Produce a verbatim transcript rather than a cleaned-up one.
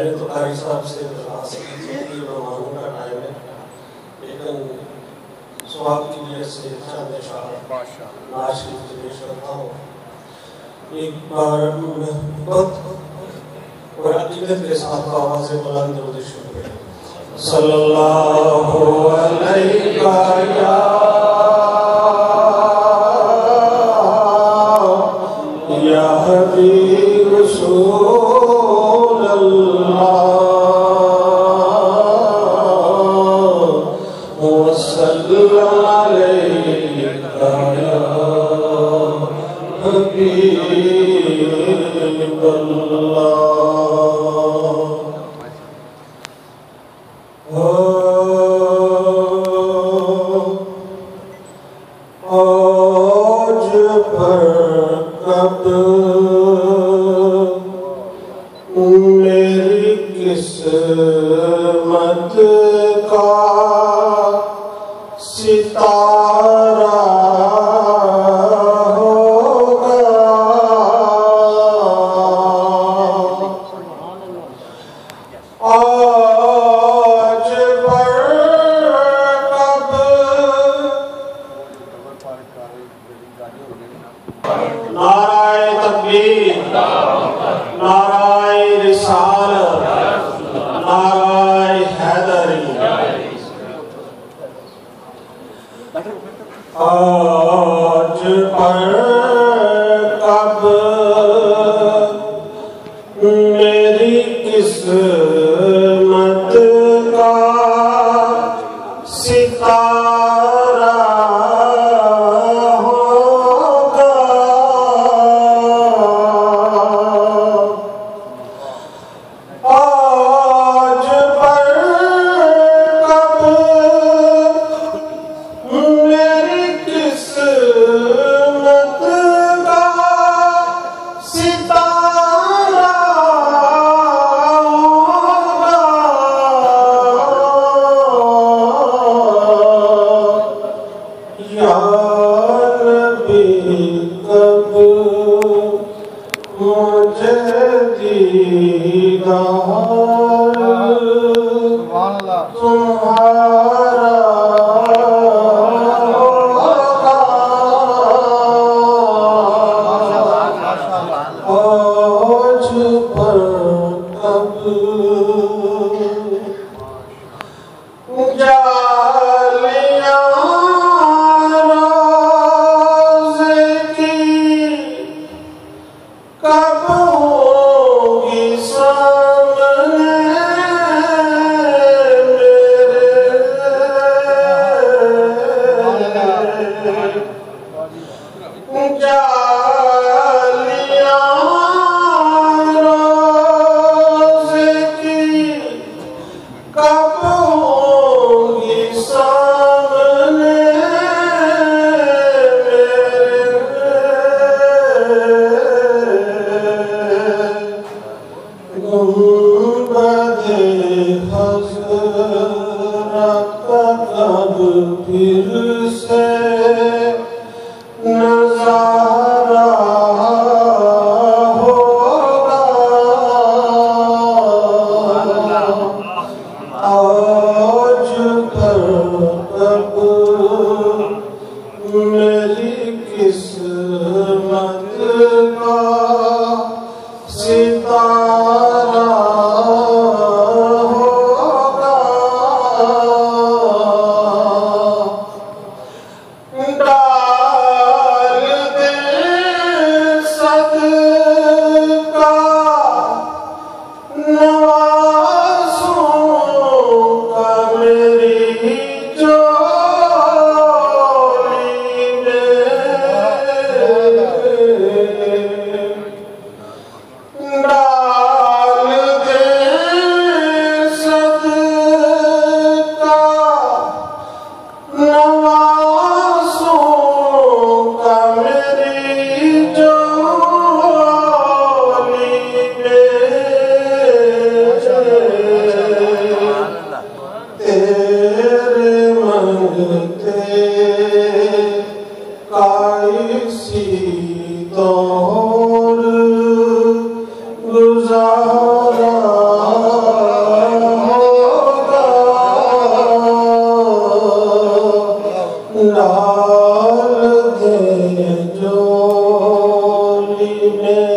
میں نے تو قاری صاحب سے درخواست کی تھی کہ مہمانوں کا ٹائم ہے، لیکن سواب کی وجہ سے چند اشعار نعت شریف پیش کرتا ہوں. ایک بار محبت اور عقیدت کے ساتھ آواز بلند درود شریف صلی اللہ علیہ یا حبیب رسول اللہ وسلم علیکہ یا حبیب اللہ. آج پر کب میری قسمت کا ستارہ ہوگا، آج پر کب نعرہ تکبیر، نعرہ رسالت، نعرہ حیدری. آج پر کب میری قسمت کا ستارہ ہوگا، آج پر کب میری قسمت کا ستارہ ہوگا، یا نبی کب مجھے دیدار تمہارا ہوگا، آج پر کب جالیاں روزے کی کب ہوگی سامنے میرے، جالیاں روزے کی کب ہوگی سامنے میرے، گنبد حضرت کا کب پھر سے نظارہ ہوگا، آج پر کب میری قسمت کا ستارہ ہوگا، ڈال دے صدقہ نوازوں کا میری جولی میں، ڈال دے صدقہ نوازوں کا میری جولی میں، تیرے منگتے کائسی دور گزارا میں